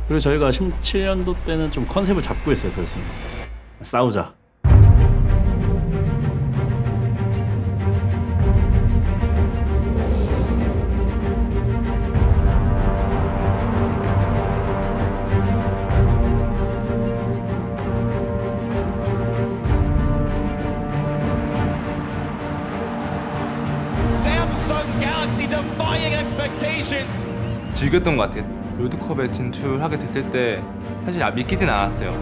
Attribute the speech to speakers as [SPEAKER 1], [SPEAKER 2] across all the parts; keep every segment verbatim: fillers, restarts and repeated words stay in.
[SPEAKER 1] 그리고 저희가 십칠 년도 때는 좀 컨셉을 잡고 있어요. 그래서 싸우자.
[SPEAKER 2] Samsung Galaxy defying expectations.
[SPEAKER 3] 즐겼던 것 같아요. 롤드컵에 진출하게 됐을 때 사실 아, 믿기진 않았어요.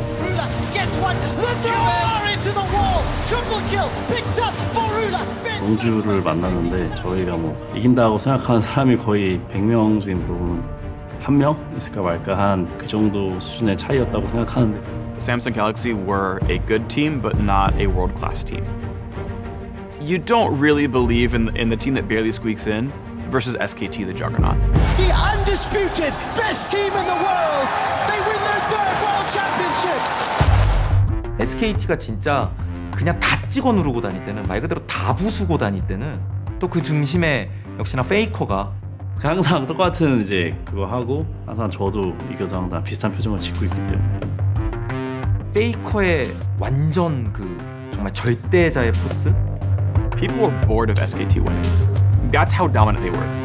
[SPEAKER 1] 농주를 만났는데 저희가 뭐 이긴다고 생각하는 사람이 거의 백 명 중에 물어보면 한 명 있을까 말까 한 그 정도 수준의 차이였다고 생각하는데.
[SPEAKER 4] Samsung Galaxy were a good team, but not a world-class team. You don't really believe in in the team that barely squeaks in versus S K T, the juggernaut.
[SPEAKER 2] The undisputed best team in the world. They win their third world championship.
[SPEAKER 5] 에스케이티가 진짜 그냥 다 찍어 누르고 다닐 때는 말 그대로 다 부수고 다닐 때는 또 그 중심에 역시나 페이커가
[SPEAKER 1] 항상 똑같은 이제 그거 하고 항상 저도 이겨서 항상 비슷한 표정을 짓고 있기 때문에
[SPEAKER 5] 페이커의 완전 그 정말 절대자의 포스.
[SPEAKER 4] People were bored of S K T winning. That's how dominant they were.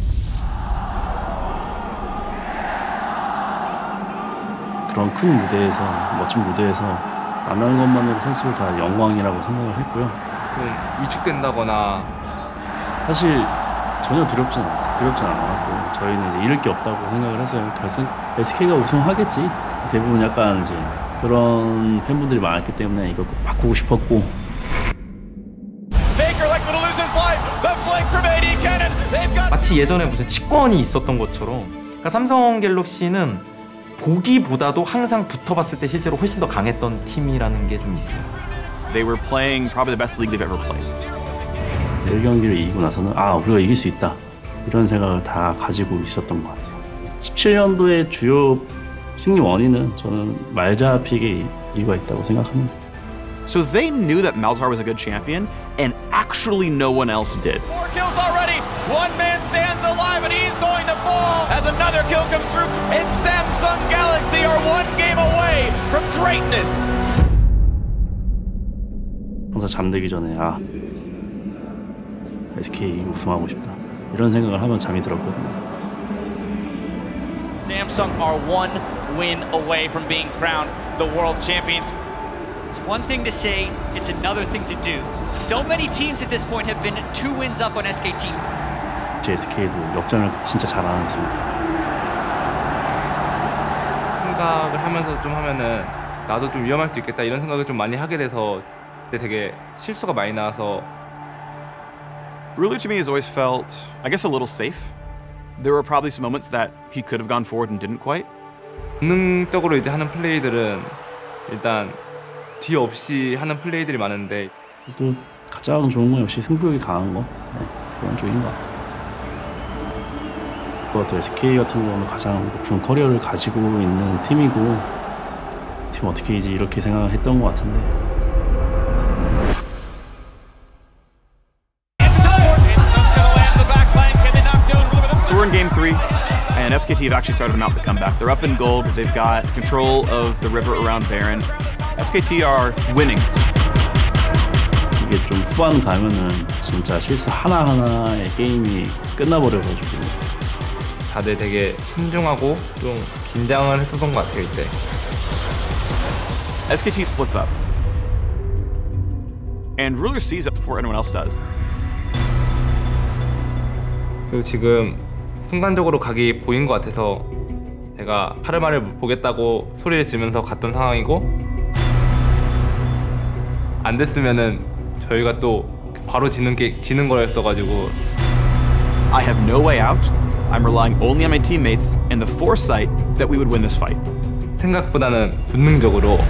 [SPEAKER 1] 그런 큰 무대에서 멋진 무대에서 만나는 것만으로 선수를 다 영광이라고 생각을 했고요.
[SPEAKER 3] 좀 위축된다거나
[SPEAKER 1] 사실 전혀 두렵진 않았어요. 두렵진 않았고 저희는 이제 잃을 게 없다고 생각을 했어요. 결승 에스케이가 우승하겠지. 대부분 약간 이제 그런 팬분들이 많았기 때문에 이걸 꼭 바꾸고 싶었고.
[SPEAKER 5] 마치 예전에 무슨 치권이 있었던 것처럼 그러니까 삼성 갤럭시는 보기보다도 항상 붙어봤을 때 실제로 훨씬 더 강했던 팀이라는 게 좀 있어요.
[SPEAKER 4] They were playing probably the best league they've ever played.
[SPEAKER 1] 일 경기를 이기고 나서는 아 우리가 이길 수 있다 이런 생각을 다 가지고 있었던 것 같아요. 십칠 년도의 주요 승리 원인은 저는 말자픽의 이유가 있다고 생각합니다.
[SPEAKER 4] So they knew that Malzahar was a good champion, and actually no one else did.
[SPEAKER 2] Four kills already. One man stands alive, and he's going to fall as another kill comes through. And Samsung Galaxy are one game away from greatness.
[SPEAKER 1] 항상 잠들기 전에 아 에스케이 우승하고 싶다 이런 생각을 하면 잠이 들었거든요.
[SPEAKER 6] Samsung are one win away from being crowned the world champions.
[SPEAKER 7] It's one thing to say, it's another thing to do. So many teams at this point have been two wins up on S K T.
[SPEAKER 1] 에스케이도 역전을 진짜 잘하는 팀이에요.
[SPEAKER 3] 생각을 하면서 좀 하면은 나도 좀 위험할 수 있겠다 이런 생각을 좀 많이 하게 돼서 되게 실수가 많이 나와서.
[SPEAKER 4] Ruler to me has always felt, I guess, a little safe. There were probably some moments that he could have gone forward and didn't quite.
[SPEAKER 3] 본능적으로 이제 하는 플레이들은 일단 뒤 없이 하는 플레이들이 많은데
[SPEAKER 1] 또 가장 좋은 건 역시 승부욕이 강한 거 네, 그런 쪽인 것 같아요. 또 에스케이 같은 경우는 가장 높은 커리어를 가지고 있는 팀이고 팀 어떻게 이제 이렇게 생각을 했던 것 같은데.
[SPEAKER 4] So we're in game three, and S K T have actually started them out the comeback. They're up in gold. They've got control of the river around Baron. S K T are winning.
[SPEAKER 1] 이게 좀 후반 가면은 진짜 실수 하나하나의 게임이 끝나버려가지고
[SPEAKER 3] 다들 되게 신중하고 좀 긴장을 했었던 것 같아요 이때.
[SPEAKER 4] S K T splits up, and Ruler sees it before anyone else does.
[SPEAKER 3] 그리고 지금 순간적으로 각이 보인 것 같아서 제가 파르마를 보겠다고 소리를 지면서 갔던 상황이고 안 됐으면은 저희가 또 바로 지는 게 지는 거였어가지고.
[SPEAKER 4] I have no way out. I'm relying only on my teammates and the foresight that we would win this fight.
[SPEAKER 3] 생각보다는 본능적으로.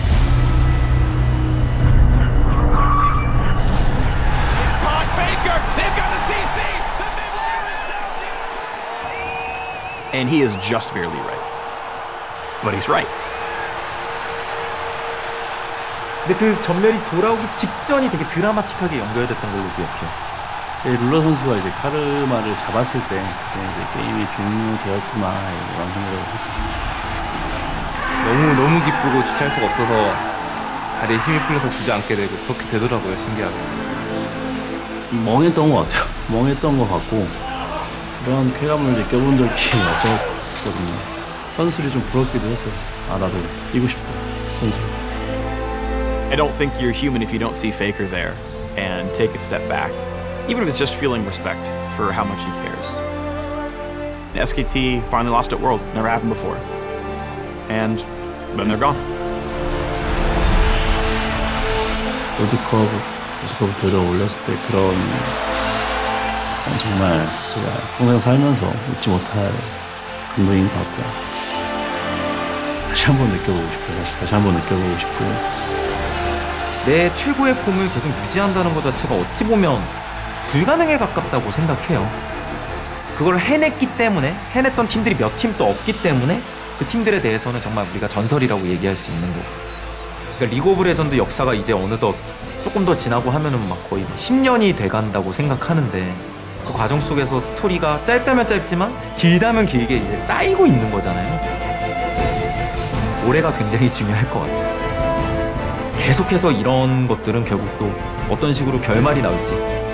[SPEAKER 4] And he is just barely right. But he's right.
[SPEAKER 5] 근데 그 전멸이 돌아오기 직전이 되게 드라마틱하게 연결됐던 걸로 기억해요.
[SPEAKER 1] 룰러 선수가 이제 카르마를 잡았을 때 그때 이제 게임이 종료되었구나 이런 생각을 했어요.
[SPEAKER 3] 너무 너무 기쁘고 주체할 수가 없어서 다리에 힘이 풀려서 주저앉게 되고 그렇게 되더라고요. 신기하게.
[SPEAKER 1] 멍했던 것 같아요. 멍했던 것 같고 그런 쾌감을 느껴본 적이 없었거든요. 선수들이 좀 부럽기도 했어요. 아 나도 뛰고 싶다 선수.
[SPEAKER 4] I don't think you're human if you don't see Faker there and take a step back, even if it's just feeling respect for how much he cares. And S K T finally lost at Worlds. Never happened before. And then they're gone.
[SPEAKER 1] 월드컵 월드컵 들어올렸을 때 그런 정말 제가 평생 살면서 잊지 못할 감동인 것 같고요. 다시 한번 느껴보고 싶어요. 다시, 다시 한번 느껴보고 싶고
[SPEAKER 5] 내 최고의 폼을 계속 유지한다는 것 자체가 어찌 보면 불가능에 가깝다고 생각해요. 그걸 해냈기 때문에 해냈던 팀들이 몇 팀 또 없기 때문에 그 팀들에 대해서는 정말 우리가 전설이라고 얘기할 수 있는 거고. 그러니까 리그 오브 레전드 역사가 이제 어느덧 조금 더 지나고 하면은 막 거의 십 년이 돼간다고 생각하는데 그 과정 속에서 스토리가 짧다면 짧지만 길다면 길게 이제 쌓이고 있는 거잖아요. 올해가 굉장히 중요할 것 같아요. 계속해서 이런 것들은 결국 또 어떤 식으로 결말이 나올지